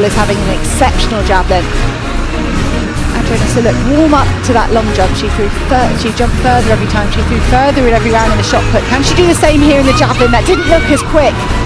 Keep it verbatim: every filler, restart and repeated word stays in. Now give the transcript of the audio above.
Nicole is having an exceptional javelin. Adriana, so look, warm up to that long jump. She threw fur- she jumped further every time. She threw further in every round in the shot put. Can she do the same here in the javelin? That didn't look as quick